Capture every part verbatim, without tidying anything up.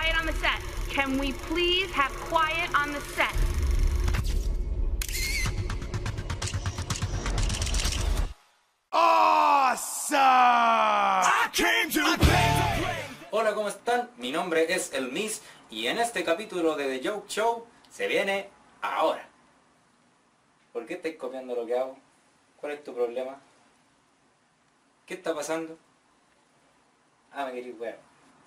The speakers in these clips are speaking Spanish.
quiet on the set? Can we please have quiet on the set? Awesome! I came to play. Hola, ¿cómo están? Mi nombre es El Miss y en este capítulo de The Joke Show se viene ahora. ¿Por qué estáis copiando lo que hago? ¿Cuál es tu problema? ¿Qué está pasando? Ah, me queréis ver.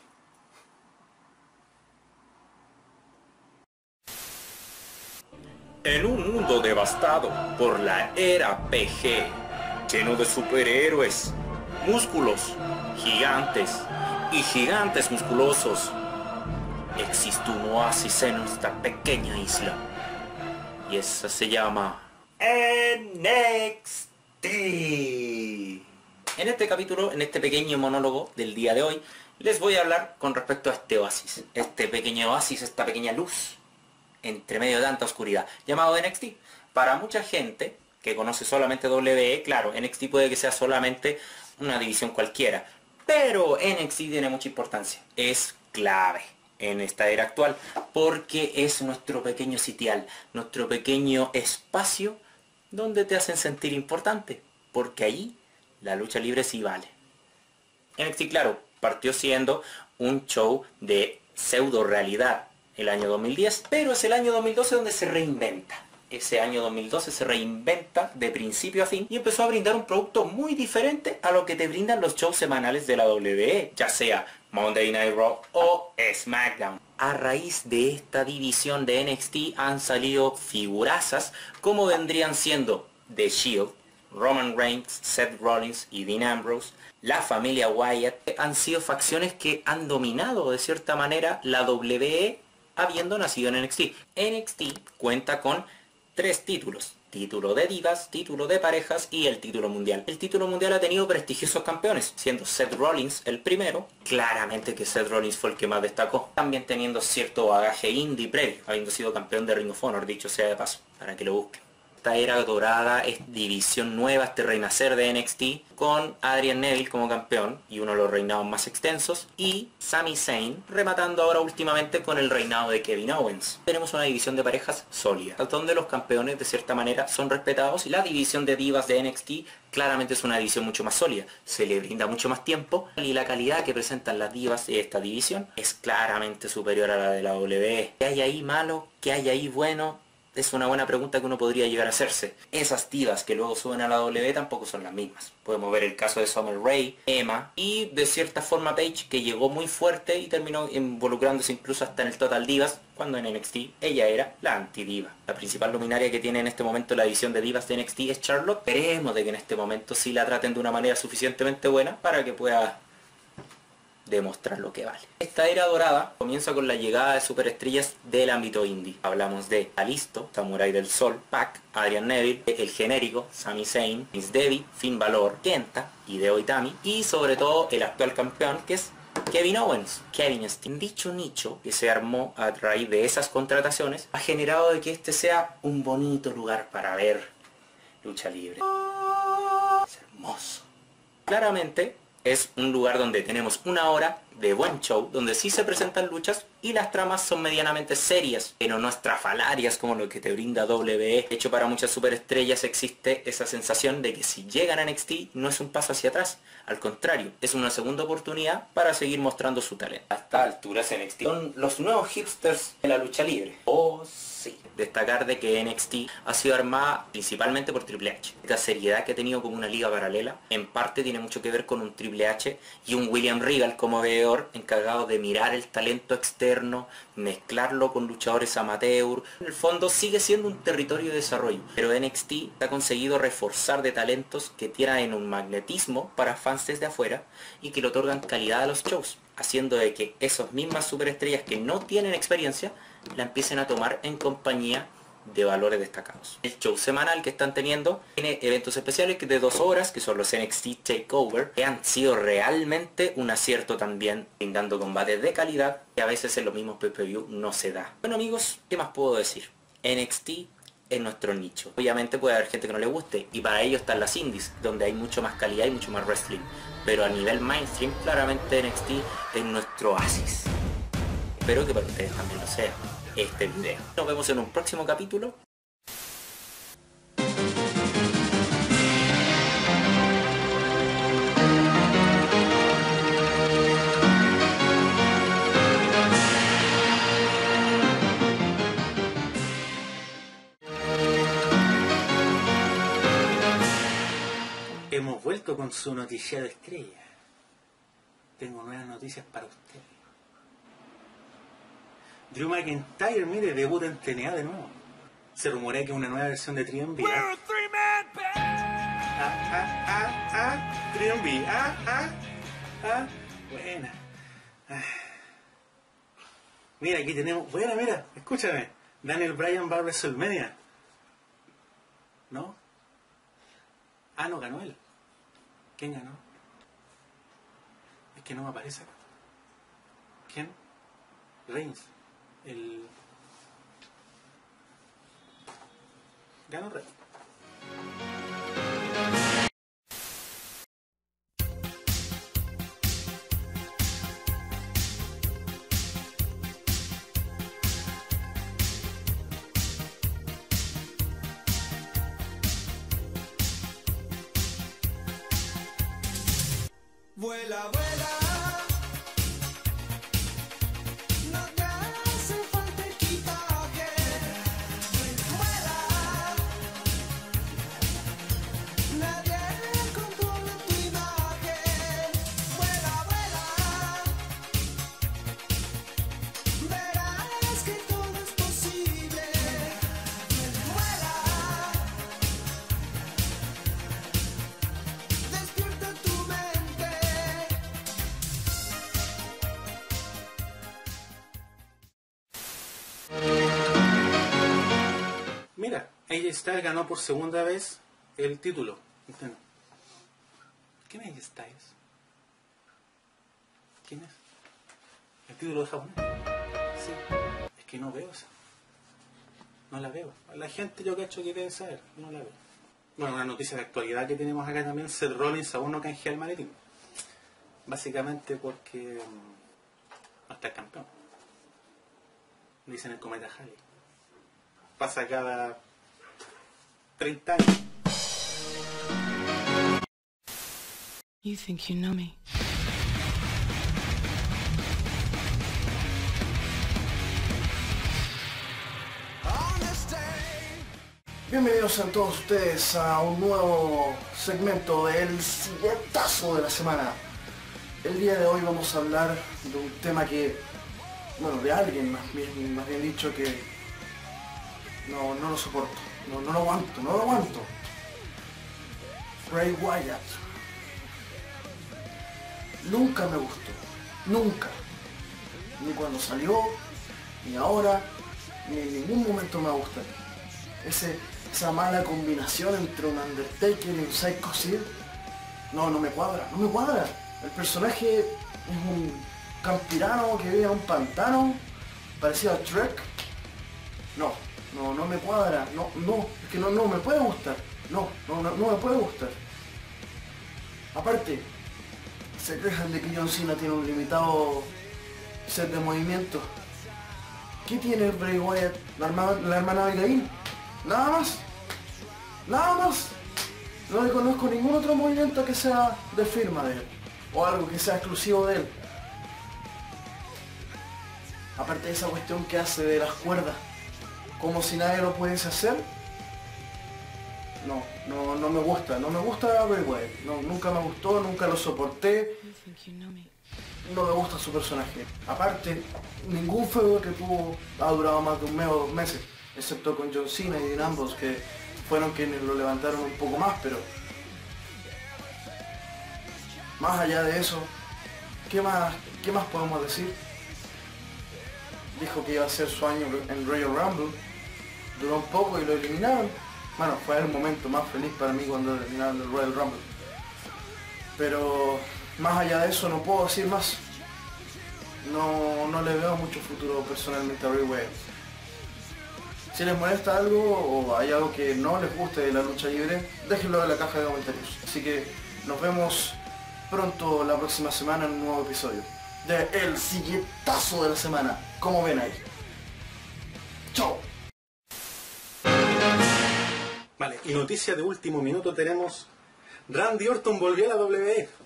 En un mundo devastado por la era P G, lleno de superhéroes, músculos, gigantes y gigantes musculosos, existe un oasis en esta pequeña isla. Y esa se llama N X T. En este capítulo, en este pequeño monólogo del día de hoy, les voy a hablar con respecto a este oasis. Este pequeño oasis, esta pequeña luz entre medio de tanta oscuridad, llamado N X T. Para mucha gente que conoce solamente W W E, claro, N X T puede que sea solamente una división cualquiera, pero N X T tiene mucha importancia, es clave en esta era actual, porque es nuestro pequeño sitial, nuestro pequeño espacio donde te hacen sentir importante, porque ahí la lucha libre sí vale. N X T, claro, partió siendo un show de pseudo realidad el año dos mil diez, pero es el año dos mil doce donde se reinventa. Ese año dos mil doce se reinventa de principio a fin y empezó a brindar un producto muy diferente a lo que te brindan los shows semanales de la W W E, ya sea Monday Night Raw o SmackDown. A raíz de esta división de N X T han salido figurazas como vendrían siendo The Shield, Roman Reigns, Seth Rollins y Dean Ambrose. La familia Wyatt han sido facciones que han dominado de cierta manera la W W E habiendo nacido en N X T. N X T cuenta con tres títulos: título de divas, título de parejas y el título mundial. El título mundial ha tenido prestigiosos campeones, siendo Seth Rollins el primero. Claramente que Seth Rollins fue el que más destacó, también teniendo cierto bagaje indie previo, habiendo sido campeón de Ring of Honor, dicho sea de paso, para que lo busquen. Esta era dorada, es división nueva, este renacer de N X T, con Adrian Neville como campeón y uno de los reinados más extensos, y Sami Zayn rematando ahora últimamente con el reinado de Kevin Owens. Tenemos una división de parejas sólida, donde los campeones de cierta manera son respetados, y la división de divas de N X T claramente es una división mucho más sólida, se le brinda mucho más tiempo y la calidad que presentan las divas de esta división es claramente superior a la de la W W E. ¿Qué hay ahí malo? ¿Qué hay ahí bueno? Es una buena pregunta que uno podría llegar a hacerse. Esas divas que luego suben a la W W E tampoco son las mismas. Podemos ver el caso de Summer Rae, Emma y de cierta forma Paige, que llegó muy fuerte y terminó involucrándose incluso hasta en el Total Divas, cuando en N X T ella era la anti-diva. La principal luminaria que tiene en este momento la división de divas de N X T es Charlotte. Esperemos de que en este momento sí la traten de una manera suficientemente buena para que pueda demostrar lo que vale. Esta era dorada comienza con la llegada de superestrellas del ámbito indie. Hablamos de Kalisto, Samurai del Sol, Pac, Adrian Neville, el genérico, Sami Zayn, Prince Devitt, Finn Balor, Kenta, Hideo Itami y sobre todo el actual campeón, que es Kevin Owens, Kevin Steen. Dicho nicho que se armó a raíz de esas contrataciones ha generado de que este sea un bonito lugar para ver lucha libre. Es hermoso. Claramente es un lugar donde tenemos una hora de buen show, donde sí se presentan luchas y las tramas son medianamente serias, pero no estrafalarias como lo que te brinda W W E. De hecho, para muchas superestrellas existe esa sensación de que si llegan a N X T no es un paso hacia atrás, al contrario, es una segunda oportunidad para seguir mostrando su talento. A esta altura N X T son los nuevos hipsters de la lucha libre. Oh, sí. Destacar de que N X T ha sido armada principalmente por Triple H. Esta seriedad que ha tenido como una liga paralela, en parte tiene mucho que ver con un Triple H y un William Regal como veedor, encargado de mirar el talento externo, mezclarlo con luchadores amateur. En el fondo sigue siendo un territorio de desarrollo, pero N X T ha conseguido reforzar de talentos que tienen un magnetismo para fans desde afuera y que le otorgan calidad a los shows, haciendo de que esas mismas superestrellas que no tienen experiencia la empiecen a tomar en compañía de valores destacados. El show semanal que están teniendo tiene eventos especiales que de dos horas, que son los N X T Takeover, que han sido realmente un acierto también, brindando combates de calidad que a veces en los mismos pay-per-view no se da. Bueno amigos, ¿qué más puedo decir? N X T es nuestro nicho. Obviamente puede haber gente que no le guste, y para ello están las indies, donde hay mucho más calidad y mucho más wrestling. Pero a nivel mainstream, claramente N X T es nuestro oasis. espero que para ustedes también lo sea este video. Nos vemos en un próximo capítulo. Hemos vuelto con su noticiero estrella. Tengo nuevas noticias para usted. Drew McIntyre, mire, debuta en T N A de nuevo. Se rumorea que una nueva versión de tres B. ¿Ah? Ah, ah, ah, ah, tres B, ah, ah, ah, buena. Ah. Mira, aquí tenemos, buena, mira, escúchame. Daniel Bryan va a WrestleMania. ¿No? Ah, no, ganó él. ¿Quién ganó? Es que no me aparece acá. ¿Quién? Reigns. El... Ganó Reigns. Vuela, vuela. No te hace falta equipaje. Vuela. Nadie controla tu imagen. Vuela, vuela. Verás que todo es posible. Vuela. Despierta tu mente. Mira, A J Styles ganó por segunda vez el título. ¿Quién es A J Styles? ¿Quién es? ¿El título de japonés? Sí, es que no veo esa. No la veo. La gente yo cacho que debe saber, no la veo. Bueno, una noticia de actualidad que tenemos acá también, Seth Rollins aún no canjea el maletín. Básicamente porque mm, no está el campeón. Dicen el cometa Halley. Pasa cada treinta años. You think you know me. Bienvenidos a todos ustedes a un nuevo segmento del siguientazo de la semana. El día de hoy vamos a hablar de un tema que, bueno, de alguien más bien, más bien dicho que no, no lo soporto, no, no lo aguanto, no lo aguanto. Bray Wyatt. Nunca me gustó, nunca. Ni cuando salió, ni ahora, ni en ningún momento me gusta. Ese, esa mala combinación entre un Undertaker y un Psycho Sid, no, no me cuadra, no me cuadra. El personaje es un campirano que vive en un pantano, parecido a Shrek. No, no, no me cuadra, no, no, es que no, no me puede gustar, no, no, no, no me puede gustar. Aparte, se quejan de que John Cena tiene un limitado set de movimientos. ¿Qué tiene Bray Wyatt? La hermana, la hermana Abigail. Nada más, nada más. No le conozco ningún otro movimiento que sea de firma de él, o algo que sea exclusivo de él. Aparte de esa cuestión que hace de las cuerdas, como si nadie lo pudiese hacer. No, no, no me gusta, no me gusta Bray Wyatt. No, nunca me gustó, nunca lo soporté. No me gusta su personaje. Aparte, ningún feudo que tuvo ha durado más de un mes o dos meses. Excepto con John Cena y Dean Ambrose, que fueron quienes lo levantaron un poco más, pero más allá de eso, ¿qué más, qué más podemos decir? Dijo que iba a ser su año en Royal Rumble, duró un poco y lo eliminaron. Bueno, fue el momento más feliz para mí cuando eliminaron el Royal Rumble. Pero más allá de eso no puedo decir más. No, no le veo mucho futuro personalmente a Bray Wyatt. Si les molesta algo o hay algo que no les guste de la lucha libre, déjenlo en la caja de comentarios. Así que nos vemos pronto la próxima semana en un nuevo episodio. de el siguientazo de la semana. ¿Cómo ven ahí? Chao. Vale, y noticia de último minuto tenemos... Randy Orton volvió a la W W E.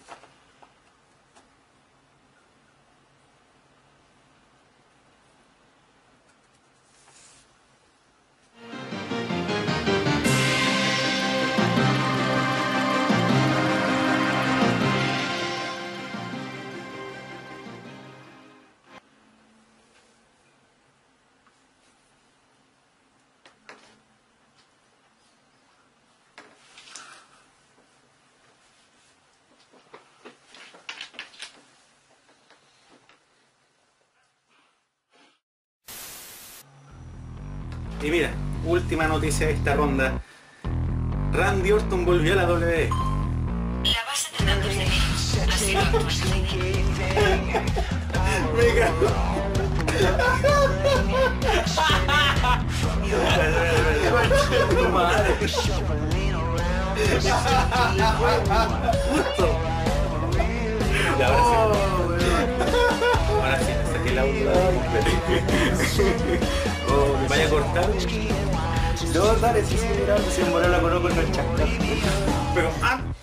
Y mira, última noticia de esta ronda. Randy Orton volvió a la W W E. La base de datos de Linux ha sido actualizada. Me cago. Tu madre. Justo. Y ahora sí. Ahora sí, me saqué el audio completo. Oh, ¿me vaya a cortar? No, dale, si sigue mirando, si en moral la conozco en el chat. Pero, ah,